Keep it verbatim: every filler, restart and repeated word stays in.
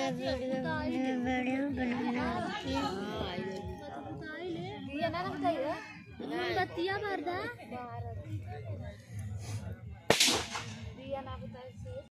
video बनाना दिया ना बताइए बतिया भर दा दिया ना बताइए